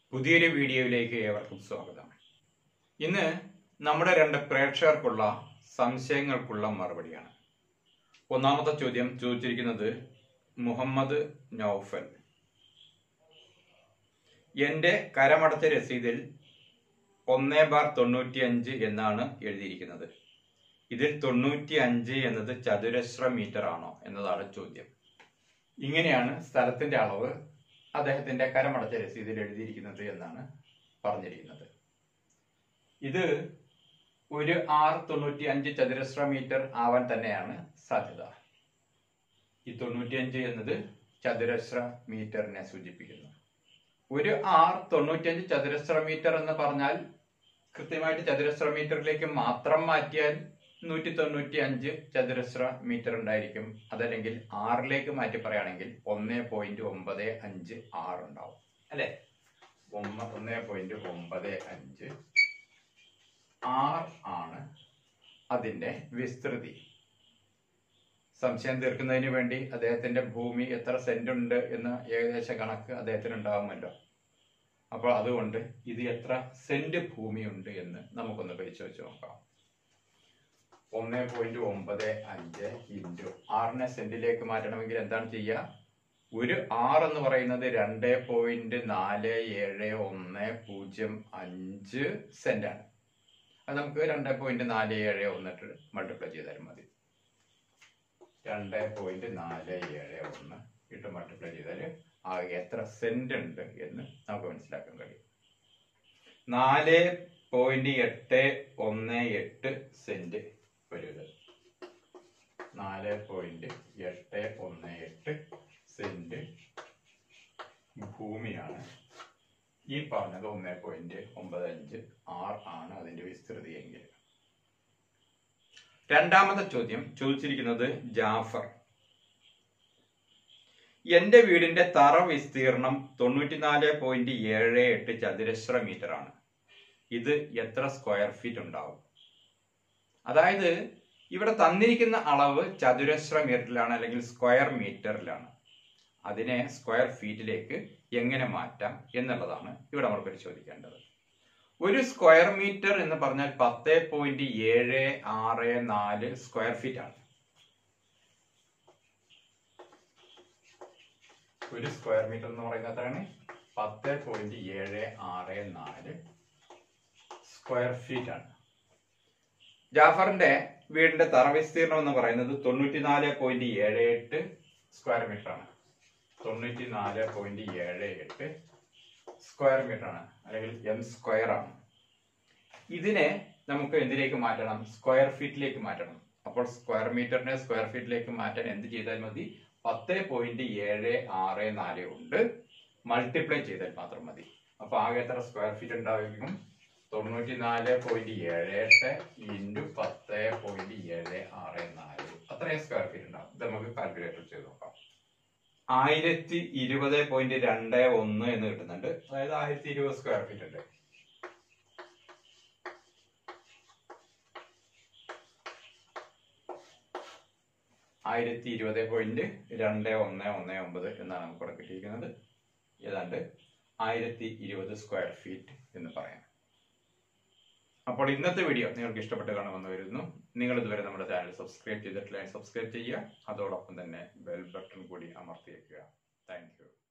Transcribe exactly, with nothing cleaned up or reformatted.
പുതിയൊരു വീഡിയോയിലേക്ക് ഏവർക്കും സ്വാഗതം. ഇന്ന് നമ്മുടെ രണ്ട് പ്രേക്ഷകർക്കുള്ള സംശയങ്ങൾക്കുള്ള മറുപടിയാണ്. ഒന്നാമത്തെ ചോദ്യം ചോദിച്ചിരിക്കുന്നത് മുഹമ്മദ് നൗഫൽ. എന്റെ കരമടച്ച രസീതിൽ ഒന്നേ ബാർ തൊണ്ണൂറ്റി അഞ്ച് എന്നാണ് എഴുതിയിരിക്കുന്നത്. ഇതിൽ തൊണ്ണൂറ്റി അഞ്ച് എന്നത് ചതുരശ്ര മീറ്റർ ആണോ എന്നതാണ് ചോദ്യം. ഇങ്ങനെയാണ് സ്ഥലത്തിന്റെ അളവ് അദ്ദേഹത്തിന്റെ കരമടച്ച രസീതിൽ എഴുതിയിരിക്കുന്നത് എന്നാണ് പറഞ്ഞിരിക്കുന്നത്. ഇത് ഒരു ആർ തൊണ്ണൂറ്റി അഞ്ച് ചതുരശ്ര മീറ്റർ ആവാൻ തന്നെയാണ് സാധ്യത. ഈ തൊണ്ണൂറ്റി അഞ്ച് എന്നത് ചതുരശ്ര മീറ്ററിനെ സൂചിപ്പിക്കുന്നു. ഒരു ആർ തൊണ്ണൂറ്റി അഞ്ച് ചതുരശ്ര മീറ്റർ എന്ന് പറഞ്ഞാൽ കൃത്യമായിട്ട് ചതുരശ്ര മീറ്ററിലേക്ക് മാത്രം മാറ്റിയാൽ നൂറ്റി തൊണ്ണൂറ്റി അഞ്ച് ചതുരശ്ര മീറ്റർ ഉണ്ടായിരിക്കും. അതല്ലെങ്കിൽ ആറിലേക്ക് മാറ്റി പറയുകയാണെങ്കിൽ ഒന്നേ പോയിന്റ് ഒമ്പത് അഞ്ച് ആറ് ഉണ്ടാവും, അല്ലെ? ഒന്നേ പോയിന്റ് ഒമ്പത് അഞ്ച് ആർ ആണ് അതിന്റെ വിസ്തൃതി. സംശയം തീർക്കുന്നതിന് വേണ്ടി അദ്ദേഹത്തിന്റെ ഭൂമി എത്ര സെന്റ് ഉണ്ട് എന്ന ഏകദേശ കണക്ക് അദ്ദേഹത്തിന് ഉണ്ടാവുമല്ലോ. അപ്പോൾ അതുകൊണ്ട് ഇത് എത്ര സെന്റ് ഭൂമിയുണ്ട് എന്ന് നമുക്കൊന്ന് പരിശോധിച്ച് നോക്കാം. ഒന്നേ പോയിന്റ് ഒമ്പത് അഞ്ച് ഇൻറ്റു ആറിനെ സെന്റിലേക്ക് മാറ്റണമെങ്കിൽ എന്താണ് ചെയ്യുക? ഒരു ആർ എന്ന് പറയുന്നത് രണ്ട് പോയിന്റ് നാല് ഏഴ് ഒന്ന് പൂജ്യം അഞ്ച് സെന്റ് ആണ്. അത് നമുക്ക് രണ്ട് പോയിന്റ് നാല് ഏഴ് ഒന്നിട്ട് മൾട്ടിപ്ലൈ ചെയ്താലും മതി. രണ്ട് പോയിന്റ് നാല് ഏഴ് ഒന്ന് ഇട്ട് മൾട്ടിപ്ലൈ ചെയ്താൽ ആകെ എത്ര സെന്റ് ഉണ്ട് എന്ന് നമുക്ക് മനസ്സിലാക്കാൻ കഴിയും. നാല് പോയിന്റ് എട്ട് ഒന്ന് എട്ട് സെന്റ് വരുന്നത്. നാല് പോയിന്റ് എട്ട് ഒന്ന് എട്ട് സെന്റ് ഭൂമിയാണ് ഈ പറഞ്ഞത് ഒന്നേ പോയിന്റ് ഒമ്പത് അഞ്ച് ആർ ആണ് അതിന്റെ വിസ്തൃതി എങ്കിൽ. രണ്ടാമത്തെ ചോദ്യം ചോദിച്ചിരിക്കുന്നത് ജാഫർ. എന്റെ വീടിന്റെ തറ വിസ്തീർണം തൊണ്ണൂറ്റിനാല് പോയിന്റ് ഏഴ് എട്ട് ചതുരശ്ര മീറ്റർ ആണ്. ഇത് എത്ര സ്ക്വയർ ഫീറ്റ് ഉണ്ടാവും? അതായത് ഇവിടെ തന്നിരിക്കുന്ന അളവ് ചതുരശ്ര മീറ്ററിലാണ് അല്ലെങ്കിൽ സ്ക്വയർ മീറ്ററിലാണ്. അതിനെ സ്ക്വയർ ഫീറ്റിലേക്ക് എങ്ങനെ മാറ്റാം എന്നുള്ളതാണ് ഇവിടെ നമ്മൾ പരിശോധിക്കേണ്ടത്. ഒരു സ്ക്വയർ മീറ്റർ എന്ന് പറഞ്ഞാൽ പത്ത് പോയിന്റ് ഏഴ് ആറ് നാല് സ്ക്വയർ ഫീറ്റ് ആണ്. ഒരു സ്ക്വയർ മീറ്റർ എന്ന് പറയുന്നത് എത്രയാണ്? പത്ത് പോയിന്റ് ഏഴ് ആറ് നാല് സ്ക്വയർ ഫീറ്റ് ആണ്. ജാഫറിന്റെ വീടിന്റെ തറ വിസ്തീർണം എന്ന് പറയുന്നത് തൊണ്ണൂറ്റിനാല് പോയിന്റ് ഏഴ് എട്ട് സ്ക്വയർ മീറ്റർ ആണ്. തൊണ്ണൂറ്റിനാല് പോയിന്റ് ഏഴ് എട്ട് സ്ക്വയർ മീറ്റർ ആണ്, അല്ലെങ്കിൽ എം സ്ക്വയർ ആണ്. ഇതിനെ നമുക്ക് എന്തിലേക്ക് മാറ്റണം? സ്ക്വയർ ഫീറ്റിലേക്ക് മാറ്റണം. അപ്പോൾ സ്ക്വയർ മീറ്ററിനെ സ്ക്വയർ ഫീറ്റിലേക്ക് മാറ്റാൻ എന്ത് ചെയ്താൽ മതി? പത്ത് പോയിന്റ് ഏഴ് ആറ് നാല് കൊണ്ട് മൾട്ടിപ്ലൈ ചെയ്താൽ മാത്രം മതി. അപ്പൊ ആകെ എത്ര സ്ക്വയർ ഫീറ്റ് ഉണ്ടായിരിക്കും? തൊണ്ണൂറ്റിനാല് പോയിന്റ് ഏഴ് എട്ട് ഇൻറ്റു പത്ത് പോയിന്റ് ഏഴ് ആറ് നാല് അത്രയും സ്ക്വയർ ഫീറ്റ് ഉണ്ടാവും. ഇത് നമുക്ക് കാൽക്കുലേറ്റർ ചെയ്ത് നോക്കാം. ആയിരത്തി ഇരുപത് പോയിന്റ് രണ്ട് ഒന്ന് എന്ന് കിട്ടുന്നുണ്ട്. അതായത് ആയിരത്തി ഇരുപത് സ്ക്വയർ ഫീറ്റ് ഉണ്ട്. ആയിരത്തി ഇരുപത് പോയിന്റ് രണ്ട് ഒന്ന് ഒന്ന് ഒമ്പത് എന്നാണ് നമുക്ക് ഇവിടെ കിട്ടിയിരിക്കുന്നത്. ഏതാണ്ട് ആയിരത്തി ഇരുപത് സ്ക്വയർ ഫീറ്റ് എന്ന് പറയാം. അപ്പോൾ ഇന്നത്തെ വീഡിയോ നിങ്ങൾക്ക് ഇഷ്ടപ്പെട്ട് കാണുമെന്ന് വരുന്നു. നിങ്ങൾ ഇതുവരെ നമ്മുടെ ചാനൽ സബ്സ്ക്രൈബ് ചെയ്തിട്ടില്ലെങ്കിൽ സബ്സ്ക്രൈബ് ചെയ്യുക. അതോടൊപ്പം തന്നെ ബെൽ ബട്ടൺ കൂടി അമർത്തിയേക്കുക. Thank you.